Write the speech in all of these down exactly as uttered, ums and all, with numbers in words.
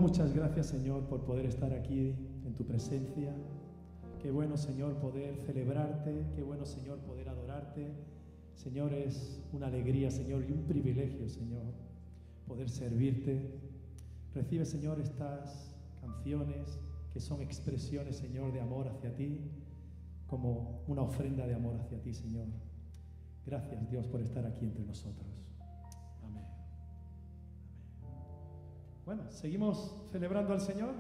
muchas gracias, Señor, por poder estar aquí en tu presencia. Qué bueno, Señor, poder celebrarte. Qué bueno, Señor, poder adorarte. Señor, es una alegría, Señor, y un privilegio, Señor, poder servirte. Recibe, Señor, estas canciones que son expresiones, Señor, de amor hacia ti, como una ofrenda de amor hacia ti, Señor. Gracias, Dios, por estar aquí entre nosotros. Amén. Amén. Bueno, seguimos celebrando al Señor.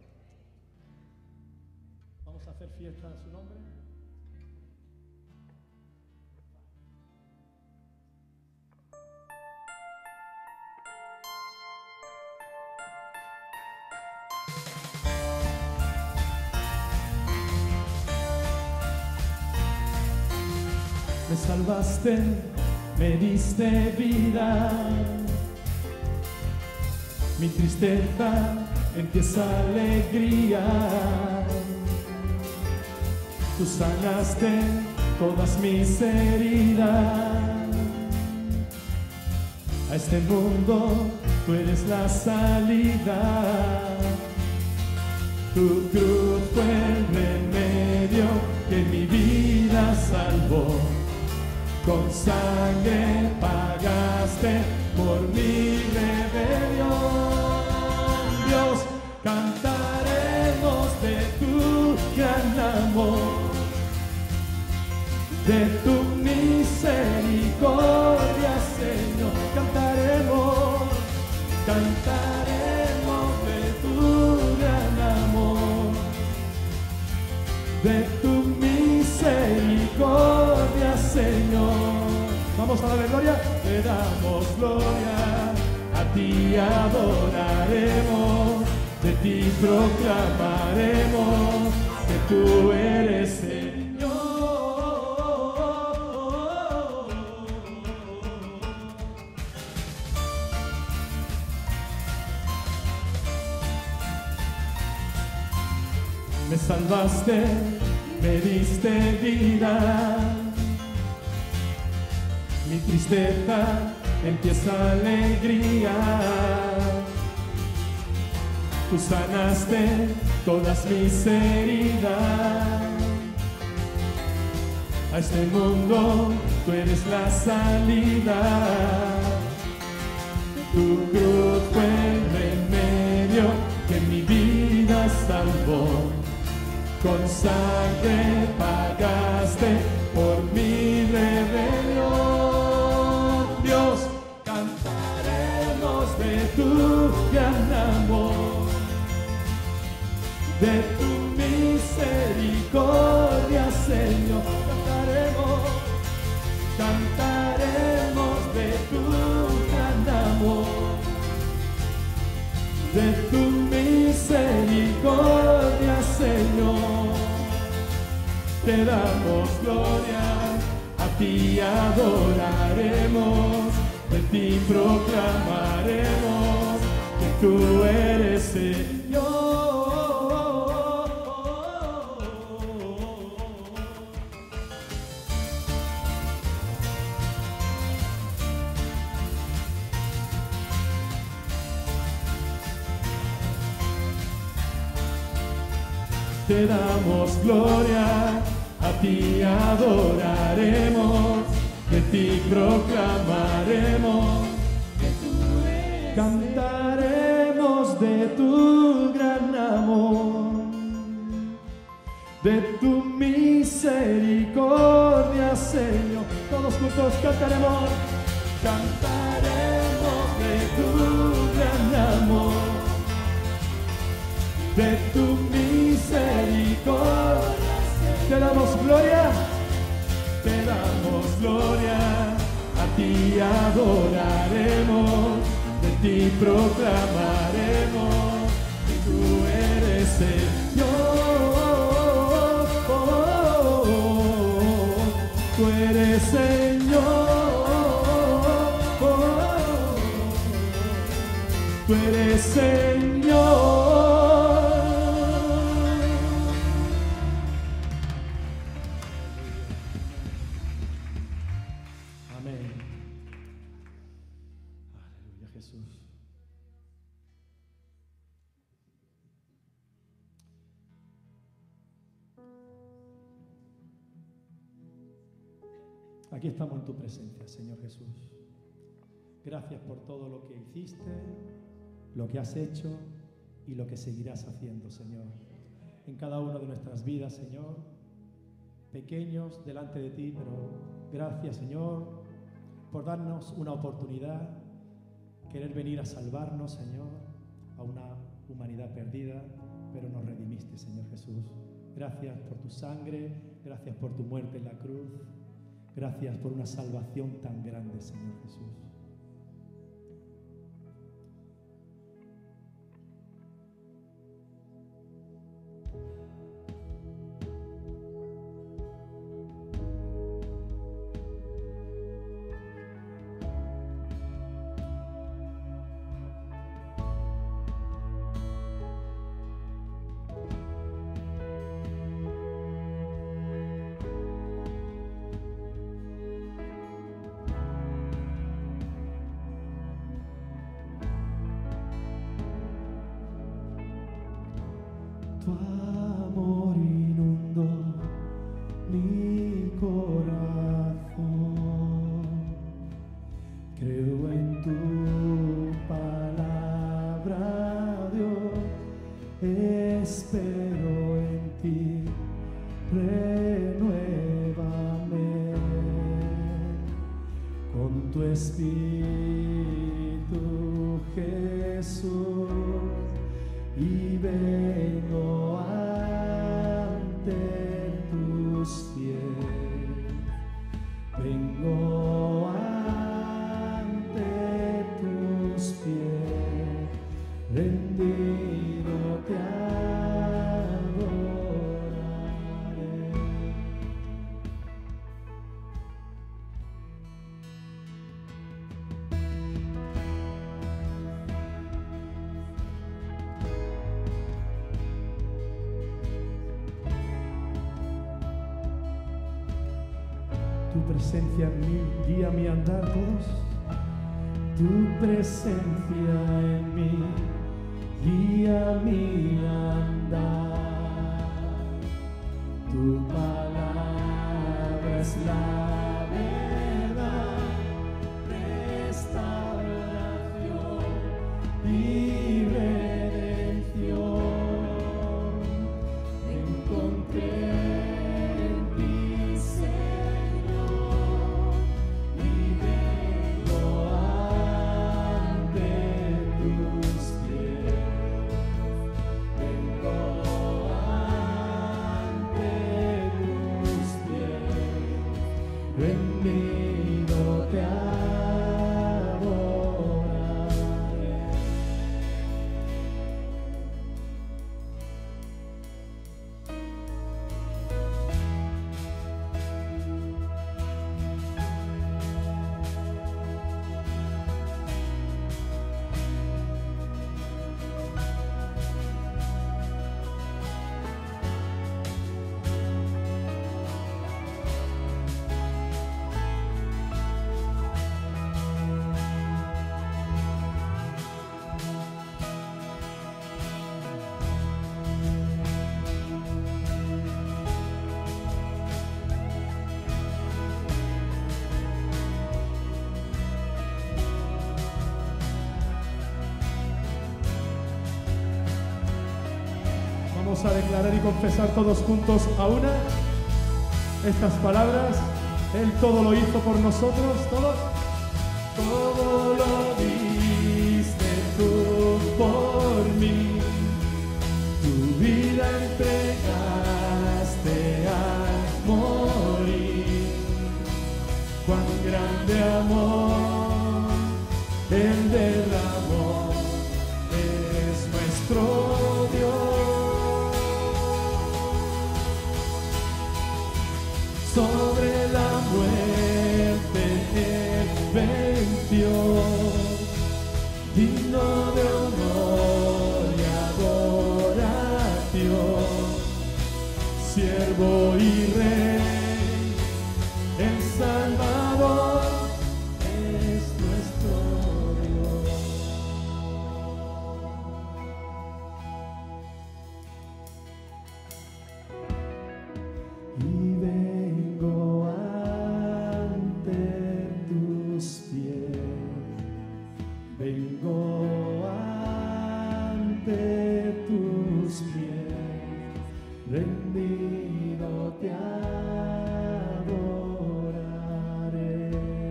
Vamos a hacer fiesta a su nombre. Me salvaste, me diste vida, mi tristeza empieza alegría. Tú sanaste todas mis heridas. A este mundo tú eres la salida. Tu cruz fue el remedio que mi vida salvó. Con sangre pagaste por mi rebelión. Dios, cantaremos de tu gran amor, de tu misericordia, Señor. Cantaremos, cantaremos de tu gran amor, de tu misericordia, Señor. Vamos a darle gloria. Te damos gloria, a ti adoraremos, de ti proclamaremos que tú eres Señor. Me salvaste, me diste vida, mi tristeza empieza alegría. Tú sanaste todas mis heridas. A este mundo tú eres la salida. Tu cruz fue el remedio que mi vida salvó. Con sangre pagaste por mi rebelión. Dios, cantaremos de tu gran amor, de tu misericordia, Señor. Cantaremos, cantaremos de tu gran amor, de tu misericordia, Señor. Te damos gloria, a ti adoraremos, de ti proclamaremos que tú eres Señor. Te damos gloria, a ti adoraremos, de ti proclamaremos que tú eres. Cantaremos de tu gran amor, de tu misericordia, Señor. Todos juntos cantaremos, cantaremos de tu gran amor, de tu misericordia. Te damos gloria, te damos gloria, a ti adoraremos, de ti proclamaremos que tú eres Señor. Oh, oh, oh, tú eres Señor. Oh, tú eres Señor. Aquí estamos en tu presencia, Señor Jesús. Gracias por todo lo que hiciste, lo que has hecho y lo que seguirás haciendo, Señor. En cada una de nuestras vidas, Señor, pequeños delante de ti, pero gracias, Señor, por darnos una oportunidad, querer venir a salvarnos, Señor, a una humanidad perdida, pero nos redimiste, Señor Jesús. Gracias por tu sangre, gracias por tu muerte en la cruz, gracias por una salvación tan grande, Señor Jesús. Tu amor inundó mi corazón. Creo en tu palabra, Dios. Espero en ti. Renuévame con tu Espíritu, Jesús. Y vengo ante tus pies, vengo ante tus pies, rendido te adoraré. Tu presencia en mí guía mi andar, todos. Tu presencia en mí guía mi andar. Tu palabra es la verdad, restauración y redención. Encontré en ti, Señor, y vengo ante tus pies, vengo ante tus pies, rendido te adoraré. Vamos a declarar y confesar todos juntos a una estas palabras. Él todo lo hizo por nosotros, todos. Todo lo diste tú por mí, tu vida entregaste al morir. Cuán grande amor Él derramó, es nuestro Dios. Sobre la muerte Él venció, digno de honor y adoración, siervo y rey, el Salvador es nuestro Dios. Y vengo ante rendido te adoraré.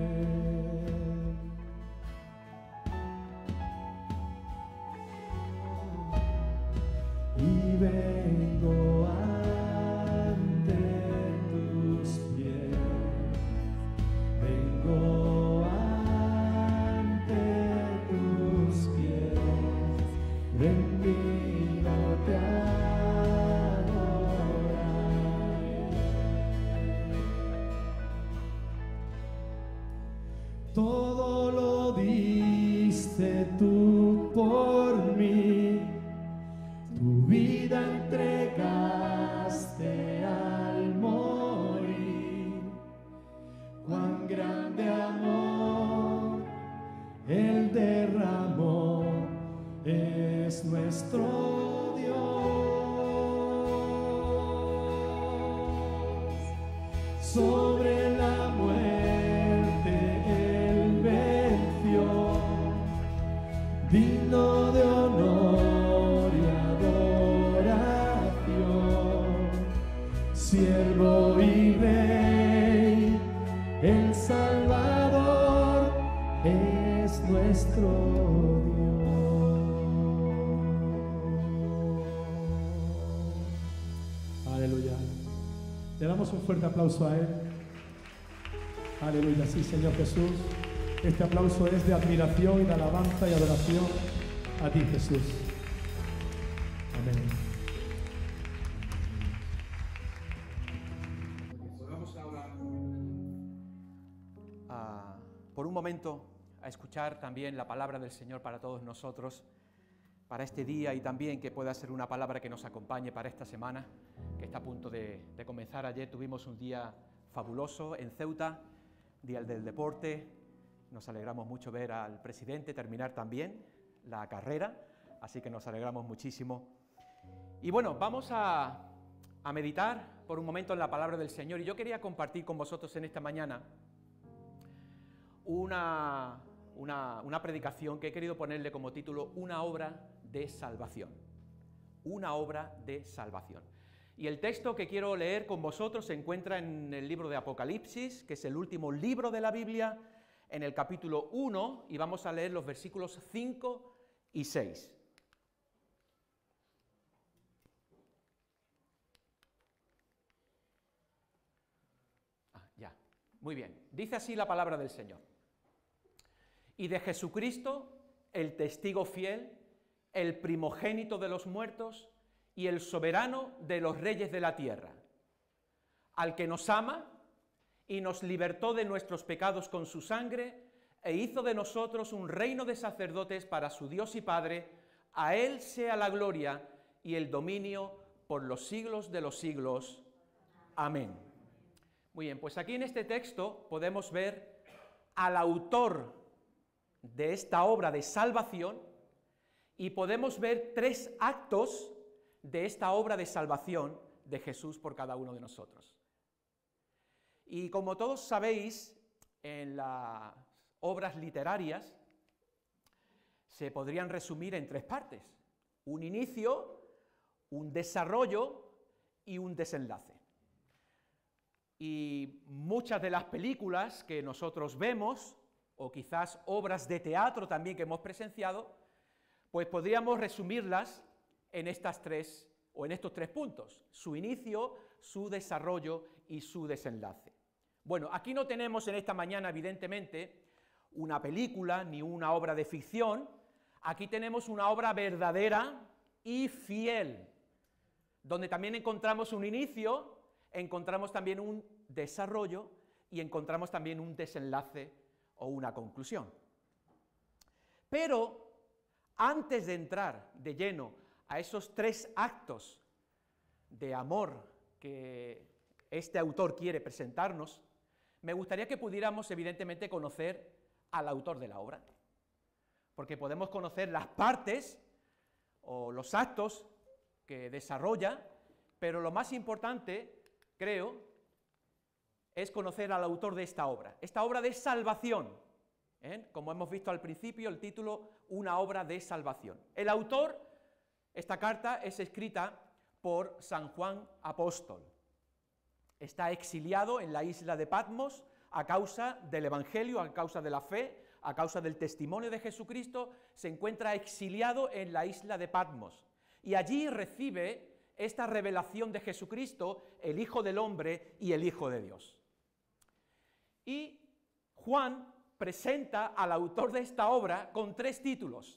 Y vengo ante tus pies, vengo ante tus pies, rendido te adoraré. Todo lo diste tú por mí, tu vida entregaste al morir. Cuán grande amor Él derramó, es nuestro Dios. Sobre la muerte Él venció, digno de honor y adoración, siervo y rey, el Salvador es nuestro Dios. Aleluya. Le damos un fuerte aplauso a Él. Aleluya, sí, Señor Jesús. Este aplauso es de admiración y de alabanza y adoración a ti, Jesús. Amén. Pues vamos ahora a, por un momento a escuchar también la palabra del Señor para todos nosotros, para este día, y también que pueda ser una palabra que nos acompañe para esta semana, que está a punto de, de comenzar. Ayer tuvimos un día fabuloso en Ceuta, Día del Deporte. Nos alegramos mucho ver al presidente terminar también la carrera, así que nos alegramos muchísimo. Y bueno, vamos a, a meditar por un momento en la palabra del Señor, y yo quería compartir con vosotros en esta mañana una, una, una predicación que he querido ponerle como título Una obra de salvación. Una obra de salvación. Y el texto que quiero leer con vosotros se encuentra en el libro de Apocalipsis, que es el último libro de la Biblia, en el capítulo uno, y vamos a leer los versículos cinco y seis. Ah, ya, muy bien. Dice así la palabra del Señor. Y de Jesucristo, el testigo fiel, el primogénito de los muertos y el soberano de los reyes de la tierra, al que nos ama y nos libertó de nuestros pecados con su sangre, e hizo de nosotros un reino de sacerdotes para su Dios y Padre. A Él sea la gloria y el dominio por los siglos de los siglos. Amén. Muy bien, pues aquí en este texto podemos ver al autor de esta obra de salvación, y podemos ver tres actos de esta obra de salvación de Jesús por cada uno de nosotros. Y como todos sabéis, en las obras literarias se podrían resumir en tres partes: un inicio, un desarrollo y un desenlace. Y muchas de las películas que nosotros vemos, o quizás obras de teatro también que hemos presenciado, pues podríamos resumirlas en estas tres, o en estos tres puntos: su inicio, su desarrollo y su desenlace. Bueno, aquí no tenemos en esta mañana, evidentemente, una película ni una obra de ficción. Aquí tenemos una obra verdadera y fiel, donde también encontramos un inicio, encontramos también un desarrollo y encontramos también un desenlace o una conclusión. Pero antes de entrar de lleno a esos tres actos de amor que este autor quiere presentarnos, me gustaría que pudiéramos evidentemente conocer al autor de la obra, porque podemos conocer las partes o los actos que desarrolla, pero lo más importante, creo, es conocer al autor de esta obra, esta obra de salvación, ¿eh? Como hemos visto al principio, el título, una obra de salvación. El autor, esta carta es escrita por San Juan Apóstol. Está exiliado en la isla de Patmos a causa del Evangelio, a causa de la fe, a causa del testimonio de Jesucristo, se encuentra exiliado en la isla de Patmos. Y allí recibe esta revelación de Jesucristo, el Hijo del Hombre y el Hijo de Dios. Y Juan presenta al autor de esta obra con tres títulos: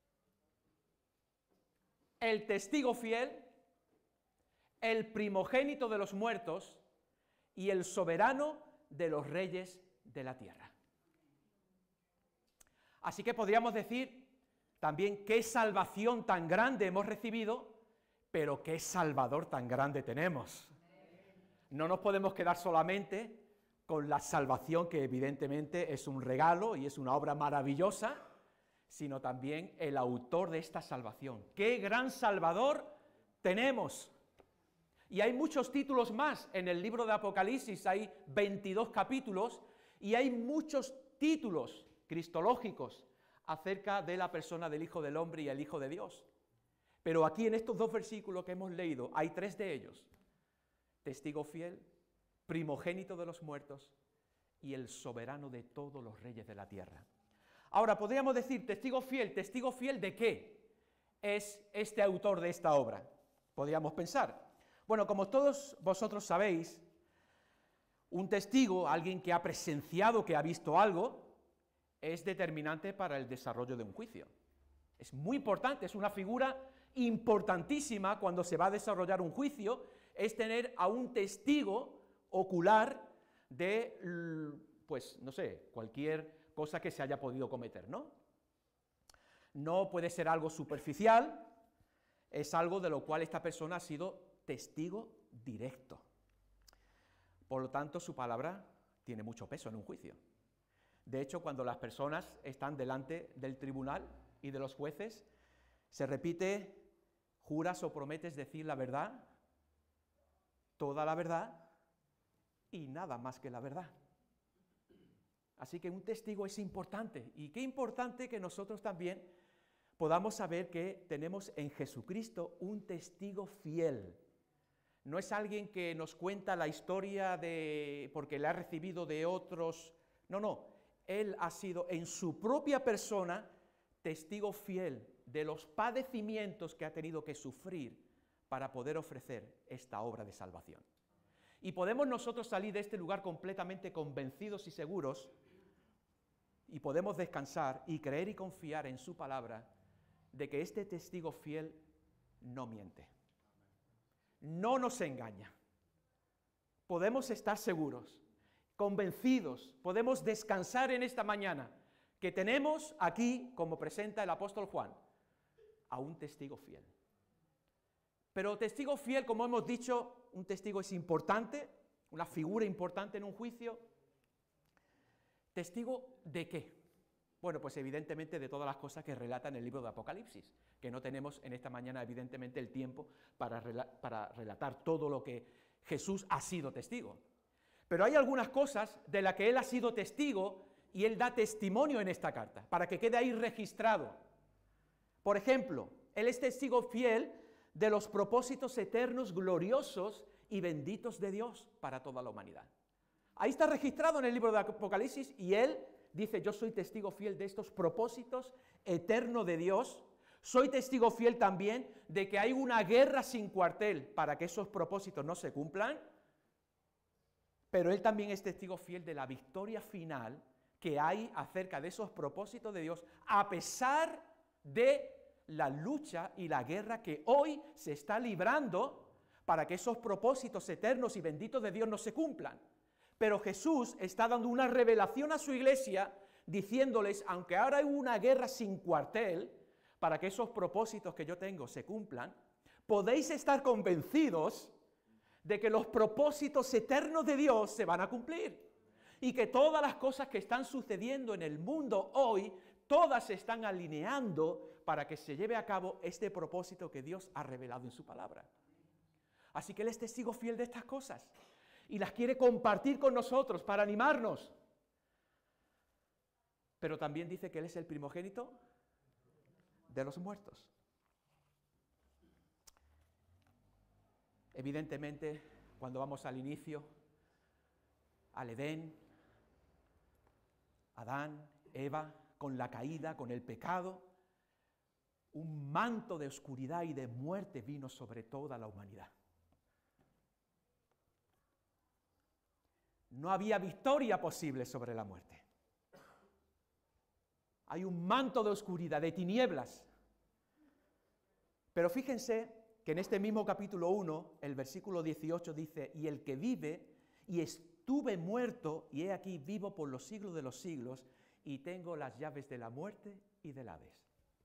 el testigo fiel, el primogénito de los muertos y el soberano de los reyes de la tierra. Así que podríamos decir también qué salvación tan grande hemos recibido, pero qué Salvador tan grande tenemos. No nos podemos quedar solamente con la salvación, que evidentemente es un regalo y es una obra maravillosa, sino también el autor de esta salvación. ¡Qué gran Salvador tenemos! Y hay muchos títulos más en el libro de Apocalipsis, hay veintidós capítulos, y hay muchos títulos cristológicos acerca de la persona del Hijo del Hombre y el Hijo de Dios. Pero aquí en estos dos versículos que hemos leído, hay tres de ellos: testigo fiel, primogénito de los muertos y el soberano de todos los reyes de la tierra. Ahora, podríamos decir, testigo fiel, ¿testigo fiel de qué es este autor de esta obra? Podríamos pensar. Bueno, como todos vosotros sabéis, un testigo, alguien que ha presenciado, que ha visto algo, es determinante para el desarrollo de un juicio. Es muy importante, es una figura importantísima cuando se va a desarrollar un juicio, es tener a un testigo ocular de, pues, no sé, cualquier cosa que se haya podido cometer, ¿no? No puede ser algo superficial, es algo de lo cual esta persona ha sido testigo directo. Por lo tanto, su palabra tiene mucho peso en un juicio. De hecho, cuando las personas están delante del tribunal y de los jueces, se repite: juras o prometes decir la verdad, toda la verdad y nada más que la verdad. Así que un testigo es importante, y qué importante que nosotros también podamos saber que tenemos en Jesucristo un testigo fiel. No es alguien que nos cuenta la historia de porque la ha recibido de otros, no, no, Él ha sido en su propia persona testigo fiel de los padecimientos que ha tenido que sufrir para poder ofrecer esta obra de salvación. Y podemos nosotros salir de este lugar completamente convencidos y seguros, y podemos descansar y creer y confiar en su palabra de que este testigo fiel no miente, no nos engaña. Podemos estar seguros, convencidos, podemos descansar en esta mañana que tenemos aquí, como presenta el apóstol Juan, a un testigo fiel. Pero testigo fiel, como hemos dicho, un testigo es importante, una figura importante en un juicio. ¿Testigo de qué? Bueno, pues evidentemente de todas las cosas que relata en el libro de Apocalipsis, que no tenemos en esta mañana evidentemente el tiempo para, rela- para relatar todo lo que Jesús ha sido testigo. Pero hay algunas cosas de las que Él ha sido testigo y Él da testimonio en esta carta, para que quede ahí registrado. Por ejemplo, Él es testigo fiel de los propósitos eternos, gloriosos y benditos de Dios para toda la humanidad. Ahí está registrado en el libro de Apocalipsis, y Él dice: yo soy testigo fiel de estos propósitos eternos de Dios. Soy testigo fiel también de que hay una guerra sin cuartel para que esos propósitos no se cumplan. Pero Él también es testigo fiel de la victoria final que hay acerca de esos propósitos de Dios, a pesar de la lucha y la guerra que hoy se está librando para que esos propósitos eternos y benditos de Dios no se cumplan. Pero Jesús está dando una revelación a su iglesia, diciéndoles: aunque ahora hay una guerra sin cuartel para que esos propósitos que yo tengo se cumplan, podéis estar convencidos de que los propósitos eternos de Dios se van a cumplir, y que todas las cosas que están sucediendo en el mundo hoy, todas se están alineando para que se lleve a cabo este propósito que Dios ha revelado en su palabra. Así que Él es testigo fiel de estas cosas y las quiere compartir con nosotros para animarnos. Pero también dice que Él es el primogénito de los muertos. Evidentemente, cuando vamos al inicio, al Edén, Adán, Eva, con la caída, con el pecado, un manto de oscuridad y de muerte vino sobre toda la humanidad. No había victoria posible sobre la muerte. Hay un manto de oscuridad, de tinieblas. Pero fíjense que en este mismo capítulo uno, el versículo dieciocho dice, y el que vive, y estuve muerto, y he aquí vivo por los siglos de los siglos, y tengo las llaves de la muerte y del Hades.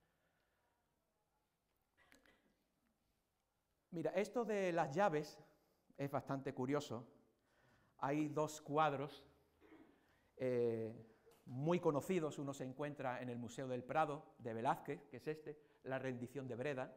Mira, esto de las llaves es bastante curioso. Hay dos cuadros eh, muy conocidos. Uno se encuentra en el Museo del Prado de Velázquez, que es este, La rendición de Breda.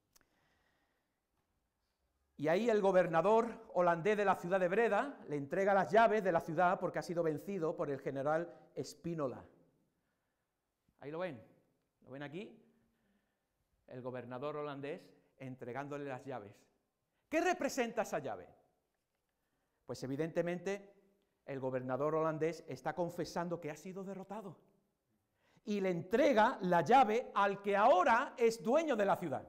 Y ahí el gobernador holandés de la ciudad de Breda le entrega las llaves de la ciudad porque ha sido vencido por el general Spínola. Ahí lo ven, ¿lo ven aquí? El gobernador holandés entregándole las llaves. ¿Qué representa esa llave? Pues evidentemente el gobernador holandés está confesando que ha sido derrotado y le entrega la llave al que ahora es dueño de la ciudad.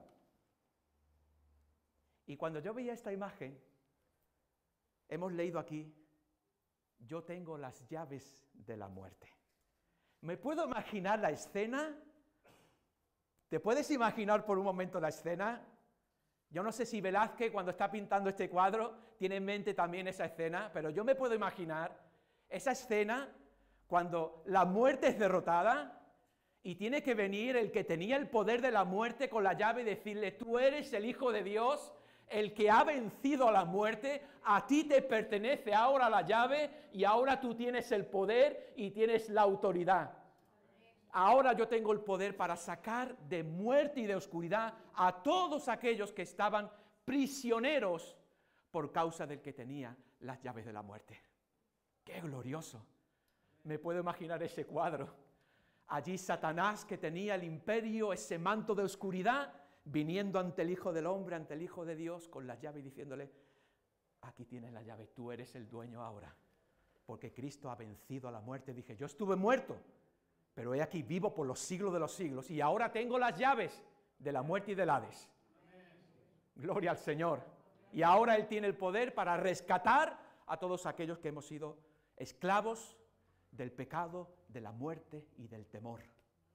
Y cuando yo veía esta imagen, hemos leído aquí, yo tengo las llaves de la muerte. ¿Me puedo imaginar la escena? ¿Te puedes imaginar por un momento la escena? Yo no sé si Velázquez, cuando está pintando este cuadro, tiene en mente también esa escena, pero yo me puedo imaginar esa escena cuando la muerte es derrotada y tiene que venir el que tenía el poder de la muerte con la llave y decirle, tú eres el Hijo de Dios, el que ha vencido a la muerte, a ti te pertenece ahora la llave y ahora tú tienes el poder y tienes la autoridad. Ahora yo tengo el poder para sacar de muerte y de oscuridad a todos aquellos que estaban prisioneros por causa del que tenía las llaves de la muerte. ¡Qué glorioso! Me puedo imaginar ese cuadro. Allí Satanás, que tenía el imperio, ese manto de oscuridad, viniendo ante el Hijo del Hombre, ante el Hijo de Dios, con las llaves y diciéndole, aquí tienes la llave, tú eres el dueño ahora, porque Cristo ha vencido a la muerte. Dije, yo estuve muerto, pero he aquí vivo por los siglos de los siglos, y ahora tengo las llaves de la muerte y del Hades. Gloria al Señor. Y ahora Él tiene el poder para rescatar a todos aquellos que hemos sido esclavos del pecado, de la muerte y del temor.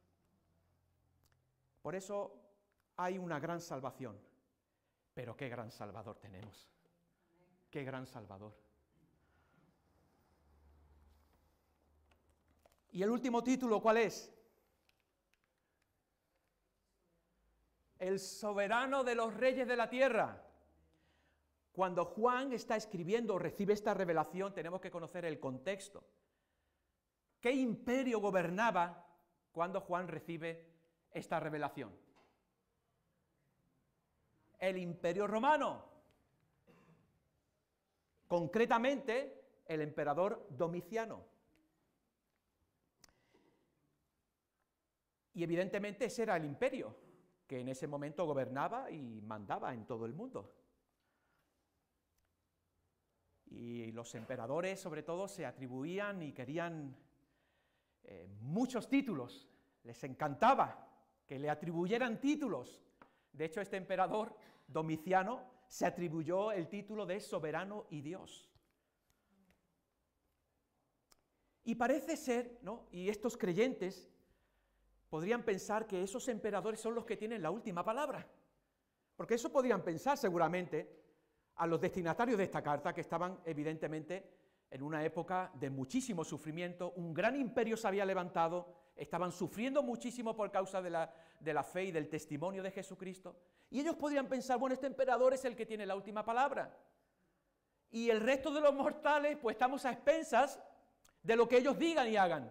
Por eso hay una gran salvación. Pero qué gran Salvador tenemos. Qué gran Salvador. ¿Y el último título cuál es? El soberano de los reyes de la tierra. Cuando Juan está escribiendo o recibe esta revelación, tenemos que conocer el contexto. ¿Qué imperio gobernaba cuando Juan recibe esta revelación? El Imperio Romano. Concretamente, el emperador Domiciano. Y evidentemente ese era el imperio que en ese momento gobernaba y mandaba en todo el mundo. Y los emperadores, sobre todo, se atribuían y querían eh, muchos títulos. Les encantaba que le atribuyeran títulos. De hecho, este emperador Domiciano se atribuyó el título de soberano y Dios. Y parece ser, ¿no? Y estos creyentes podrían pensar que esos emperadores son los que tienen la última palabra. Porque eso podrían pensar seguramente a los destinatarios de esta carta, que estaban evidentemente en una época de muchísimo sufrimiento. Un gran imperio se había levantado, estaban sufriendo muchísimo por causa de la, de la fe y del testimonio de Jesucristo. Y ellos podrían pensar, bueno, este emperador es el que tiene la última palabra. Y el resto de los mortales, pues estamos a expensas de lo que ellos digan y hagan.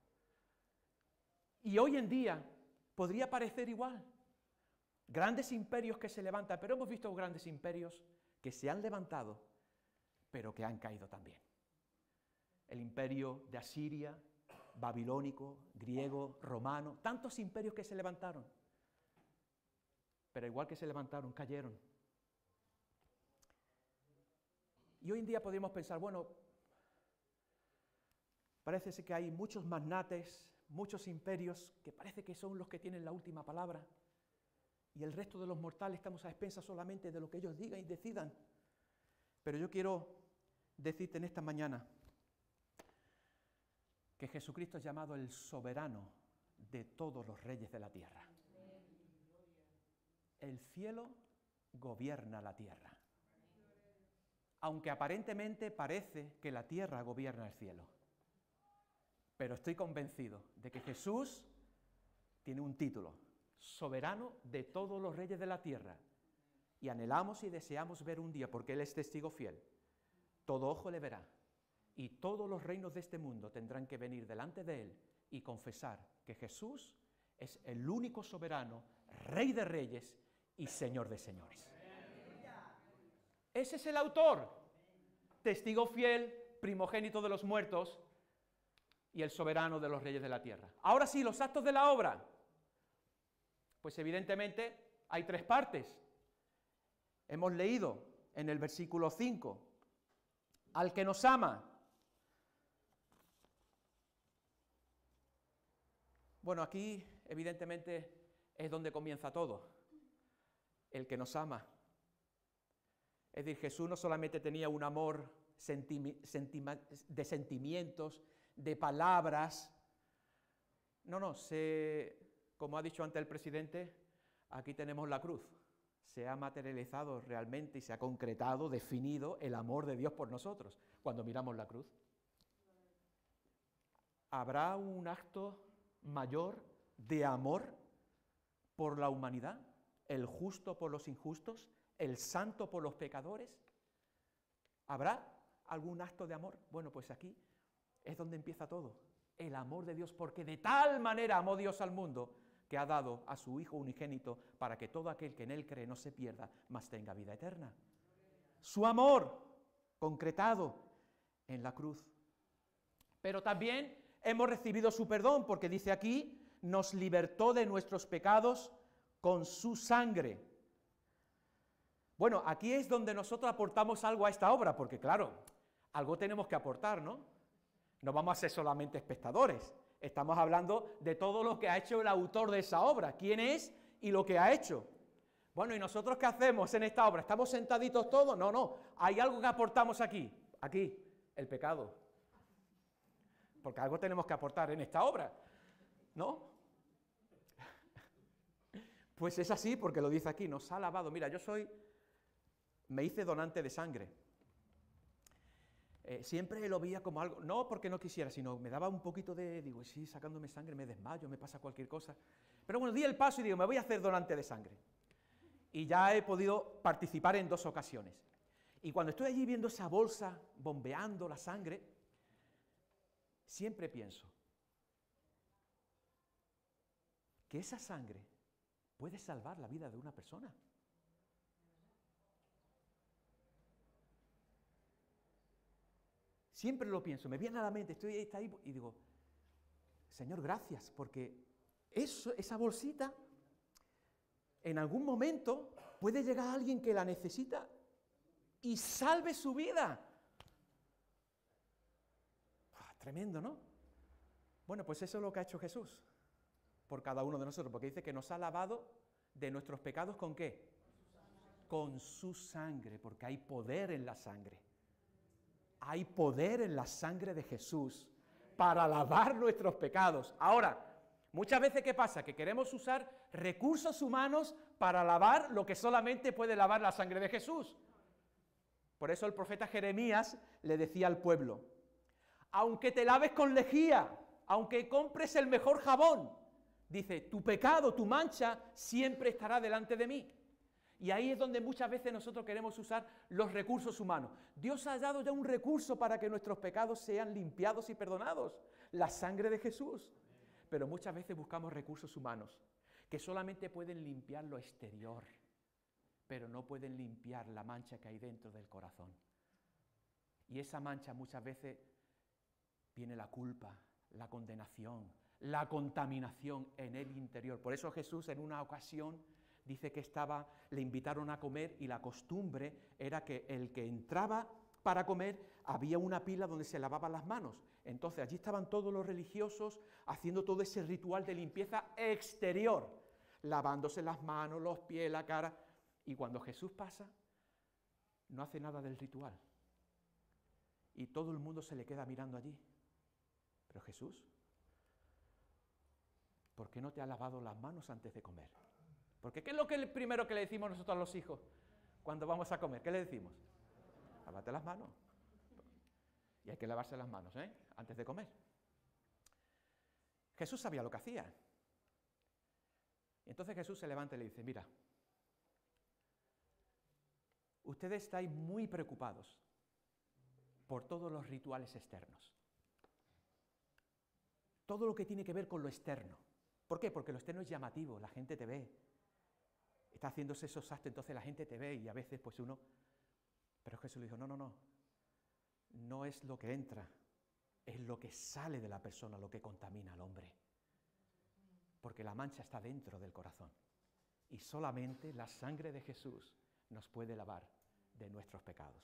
Y hoy en día podría parecer igual. Grandes imperios que se levantan, pero hemos visto grandes imperios que se han levantado, pero que han caído también. El imperio de Asiria, babilónico, griego, romano, tantos imperios que se levantaron. Pero igual que se levantaron, cayeron. Y hoy en día podríamos pensar, bueno, parece ser que hay muchos magnates, muchos imperios, que parece que son los que tienen la última palabra, y el resto de los mortales estamos a expensas solamente de lo que ellos digan y decidan. Pero yo quiero decirte en esta mañana que Jesucristo es llamado el soberano de todos los reyes de la tierra. El cielo gobierna la tierra, aunque aparentemente parece que la tierra gobierna el cielo. Pero estoy convencido de que Jesús tiene un título, soberano de todos los reyes de la tierra. Y anhelamos y deseamos ver un día, porque Él es testigo fiel, todo ojo le verá, y todos los reinos de este mundo tendrán que venir delante de Él y confesar que Jesús es el único soberano, Rey de reyes y Señor de señores. Ese es el autor, testigo fiel, primogénito de los muertos y el soberano de los reyes de la tierra. Ahora sí, los actos de la obra. Pues evidentemente hay tres partes. Hemos leído en el versículo cinco, al que nos ama. Bueno, aquí evidentemente es donde comienza todo. El que nos ama. Es decir, Jesús no solamente tenía un amor sentimi- sentima- de sentimientos, de palabras. No, no, se, como ha dicho antes el presidente, aquí tenemos la cruz. Se ha materializado realmente y se ha concretado, definido el amor de Dios por nosotros cuando miramos la cruz. ¿Habrá un acto mayor de amor por la humanidad? ¿El justo por los injustos? ¿El santo por los pecadores? ¿Habrá algún acto de amor? Bueno, pues aquí es donde empieza todo. El amor de Dios, porque de tal manera amó Dios al mundo que ha dado a su Hijo unigénito para que todo aquel que en Él cree no se pierda, mas tenga vida eterna. Su amor concretado en la cruz. Pero también hemos recibido su perdón, porque dice aquí, nos libertó de nuestros pecados con su sangre. Bueno, aquí es donde nosotros aportamos algo a esta obra, porque claro, algo tenemos que aportar, ¿no? No vamos a ser solamente espectadores. Estamos hablando de todo lo que ha hecho el autor de esa obra, quién es y lo que ha hecho. Bueno, ¿y nosotros qué hacemos en esta obra? ¿Estamos sentaditos todos? No, no, hay algo que aportamos aquí, aquí, el pecado. Porque algo tenemos que aportar en esta obra, ¿no? Pues es así, porque lo dice aquí, nos ha lavado. Mira, yo soy, me hice donante de sangre. Eh, siempre lo veía como algo, no porque no quisiera, sino me daba un poquito de, digo, sí, sacándome sangre me desmayo, me pasa cualquier cosa. Pero bueno, di el paso y digo, me voy a hacer donante de sangre. Y ya he podido participar en dos ocasiones. Y cuando estoy allí viendo esa bolsa bombeando la sangre, siempre pienso que esa sangre puede salvar la vida de una persona. Siempre lo pienso, me viene a la mente, estoy ahí y digo, Señor, gracias, porque eso, esa bolsita, en algún momento puede llegar a alguien que la necesita y salve su vida. Ah, tremendo, ¿no? Bueno, pues eso es lo que ha hecho Jesús por cada uno de nosotros, porque dice que nos ha lavado de nuestros pecados, ¿con qué? Con su sangre, porque hay poder en la sangre. Hay poder en la sangre de Jesús para lavar nuestros pecados. Ahora, muchas veces, ¿qué pasa? Que queremos usar recursos humanos para lavar lo que solamente puede lavar la sangre de Jesús. Por eso el profeta Jeremías le decía al pueblo, aunque te laves con lejía, aunque compres el mejor jabón, dice, tu pecado, tu mancha, siempre estará delante de mí. Y ahí es donde muchas veces nosotros queremos usar los recursos humanos. Dios ha dado ya un recurso para que nuestros pecados sean limpiados y perdonados, la sangre de Jesús. Pero muchas veces buscamos recursos humanos que solamente pueden limpiar lo exterior, pero no pueden limpiar la mancha que hay dentro del corazón. Y esa mancha muchas veces viene la culpa, la condenación, la contaminación en el interior. Por eso Jesús en una ocasión dice que estaba, le invitaron a comer y la costumbre era que el que entraba para comer, había una pila donde se lavaban las manos. Entonces allí estaban todos los religiosos haciendo todo ese ritual de limpieza exterior, lavándose las manos, los pies, la cara. Y cuando Jesús pasa, no hace nada del ritual. Y todo el mundo se le queda mirando allí. Pero Jesús, ¿por qué no te has lavado las manos antes de comer? Porque ¿qué es lo que el primero que le decimos nosotros a los hijos cuando vamos a comer? ¿Qué le decimos? Lávate las manos. Y hay que lavarse las manos, ¿eh? Antes de comer. Jesús sabía lo que hacía. Y entonces Jesús se levanta y le dice, mira, ustedes estáis muy preocupados por todos los rituales externos. Todo lo que tiene que ver con lo externo. ¿Por qué? Porque lo externo es llamativo, la gente te ve. Está haciéndose esos actos, entonces la gente te ve y a veces pues uno... Pero Jesús le dijo, no, no, no, no es lo que entra, es lo que sale de la persona lo que contamina al hombre. Porque la mancha está dentro del corazón. Y solamente la sangre de Jesús nos puede lavar de nuestros pecados.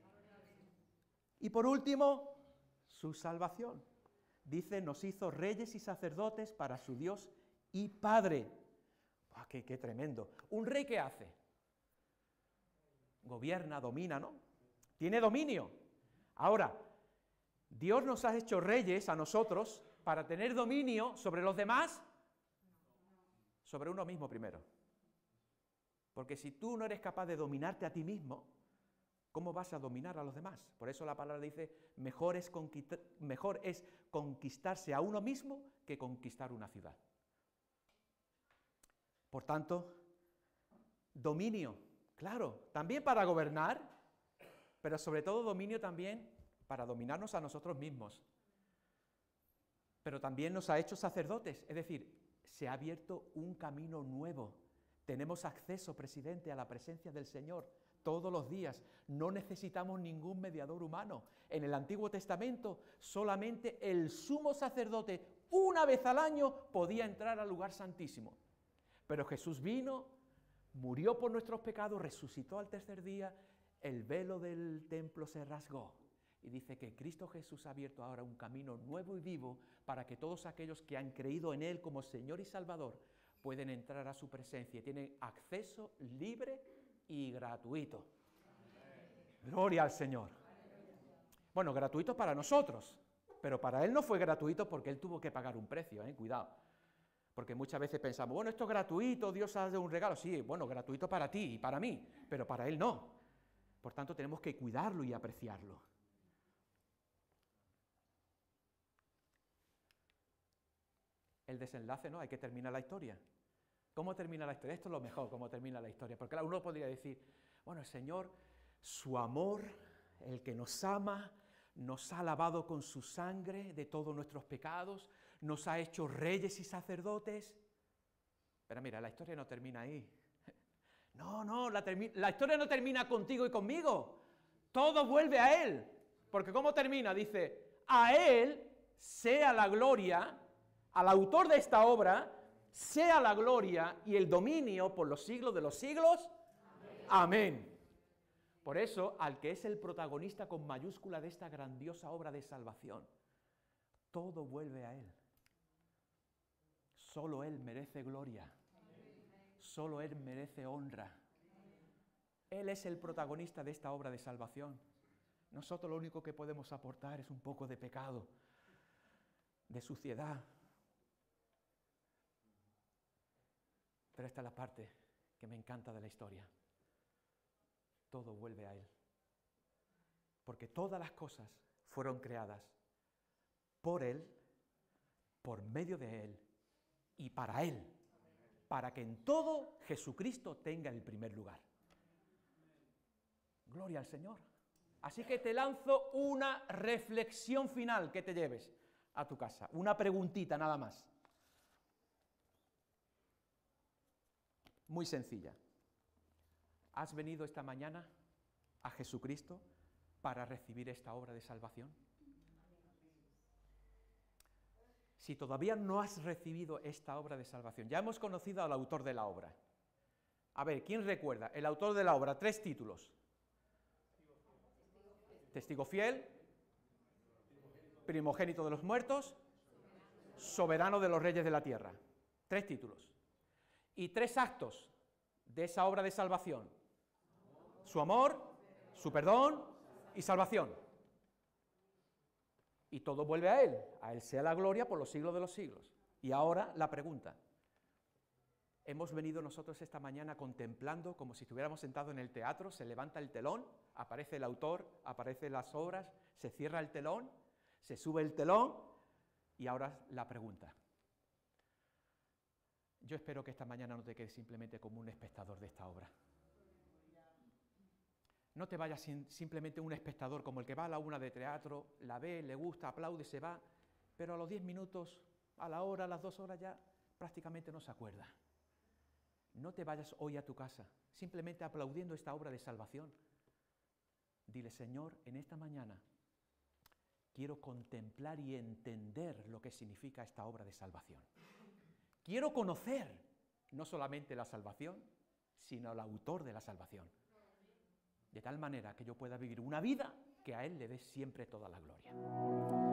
Y por último, su salvación. Dice, nos hizo reyes y sacerdotes para su Dios y Padre. ¡Buah, qué, qué tremendo! ¿Un rey qué hace? Gobierna, domina, ¿no? Tiene dominio. Ahora, Dios nos ha hecho reyes a nosotros para tener dominio sobre los demás, sobre uno mismo primero. Porque si tú no eres capaz de dominarte a ti mismo, ¿cómo vas a dominar a los demás? Por eso la palabra dice, mejor es, conquistar, mejor es conquistarse a uno mismo que conquistar una ciudad. Por tanto, dominio. Claro, también para gobernar, pero sobre todo dominio también para dominarnos a nosotros mismos. Pero también nos ha hecho sacerdotes, es decir, se ha abierto un camino nuevo. Tenemos acceso, presidente, a la presencia del Señor todos los días. No necesitamos ningún mediador humano. En el Antiguo Testamento solamente el sumo sacerdote una vez al año podía entrar al lugar santísimo. Pero Jesús vino, murió por nuestros pecados, resucitó al tercer día, el velo del templo se rasgó. Y dice que Cristo Jesús ha abierto ahora un camino nuevo y vivo para que todos aquellos que han creído en Él como Señor y Salvador pueden entrar a su presencia y tienen acceso libre y gratuito. Amén. Gloria al Señor. Bueno, gratuito para nosotros, pero para Él no fue gratuito porque Él tuvo que pagar un precio, ¿eh? Cuidado. Porque muchas veces pensamos, bueno, esto es gratuito, Dios ha dado un regalo. Sí, bueno, gratuito para ti y para mí, pero para Él no. Por tanto, tenemos que cuidarlo y apreciarlo. El desenlace, ¿no? Hay que terminar la historia. ¿Cómo termina la historia? Esto es lo mejor, cómo termina la historia. Porque uno podría decir, bueno, el Señor, su amor, el que nos ama, nos ha lavado con su sangre de todos nuestros pecados, nos ha hecho reyes y sacerdotes. Pero mira, la historia no termina ahí. No, no, la, la historia no termina contigo y conmigo. Todo vuelve a Él. Porque ¿cómo termina? Dice, a Él sea la gloria, al autor de esta obra, sea la gloria y el dominio por los siglos de los siglos. Amén. Amén. Por eso, al que es el protagonista con mayúscula de esta grandiosa obra de salvación, todo vuelve a Él. Solo Él merece gloria. Solo Él merece honra. Él es el protagonista de esta obra de salvación. Nosotros lo único que podemos aportar es un poco de pecado, de suciedad. Pero esta es la parte que me encanta de la historia. Todo vuelve a Él. Porque todas las cosas fueron creadas por Él, por medio de Él y para Él. Para que en todo Jesucristo tenga el primer lugar. Gloria al Señor. Así que te lanzo una reflexión final que te lleves a tu casa. Una preguntita nada más. Muy sencilla. ¿Has venido esta mañana a Jesucristo para recibir esta obra de salvación? Si todavía no has recibido esta obra de salvación, ya hemos conocido al autor de la obra. A ver, ¿quién recuerda? El autor de la obra, tres títulos. Testigo fiel, primogénito de los muertos, soberano de los reyes de la tierra. Tres títulos. Y tres actos de esa obra de salvación. Su amor, su perdón y salvación. Y todo vuelve a Él. A Él sea la gloria por los siglos de los siglos. Y ahora la pregunta. Hemos venido nosotros esta mañana contemplando como si estuviéramos sentados en el teatro, se levanta el telón, aparece el autor, aparecen las obras, se cierra el telón, se sube el telón y ahora la pregunta. Yo espero que esta mañana no te quedes simplemente como un espectador de esta obra. No te vayas sin, simplemente un espectador como el que va a la una de teatro, la ve, le gusta, aplaude, se va, pero a los diez minutos, a la hora, a las dos horas ya prácticamente no se acuerda. No te vayas hoy a tu casa simplemente aplaudiendo esta obra de salvación. Dile, Señor, en esta mañana quiero contemplar y entender lo que significa esta obra de salvación. Quiero conocer no solamente la salvación, sino al autor de la salvación. De tal manera que yo pueda vivir una vida que a Él le dé siempre toda la gloria.